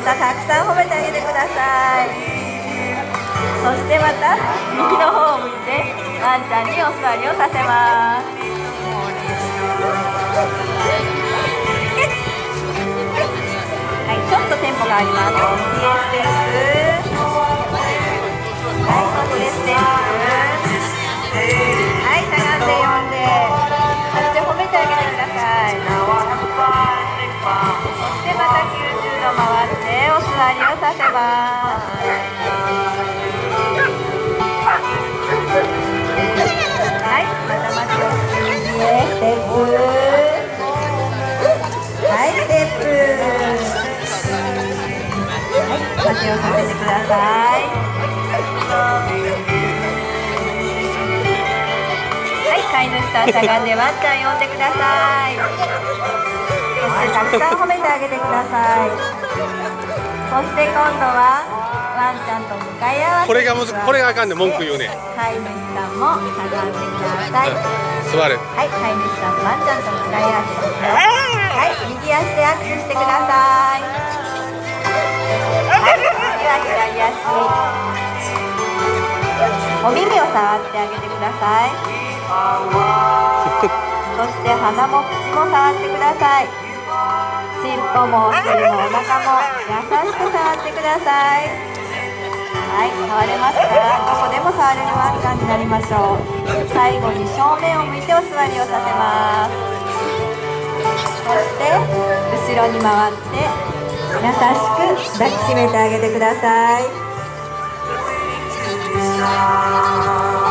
またたくさん褒めてあげてください。そしてまた右の方を向いてワンちゃんにお座りをさせます。はい、ちょっとテンポがあります。右へステップ、はい、そしてステップ、はい、しゃがんで呼んで、そして褒めてあげてください。そしてまた90度回ってお座りをさせます。はい、またまた右へステップ、はい、ステップ、はい、立ちをさせてください。はい、飼い主さんしゃがんでワンちゃん呼んでください。そしてたくさん褒めてあげてください。そして今度はワンちゃんと向かい合わせて、 これがあかんね、文句言うね。 飼い主さんもしゃがんでください。 座る。 はい、飼い主さんワンちゃんと向かい合わせてください。はい、右足で握手してください。はい、次は左足。お耳を触ってあげてください。そして鼻も口も触ってください。尻尾もお尻もお腹も優しく触ってください。はい、触れますか？どこでも触れるワンちゃんになりましょう。最後に正面を向いてお座りをさせます。そして後ろに回って優しく抱きしめてあげてください。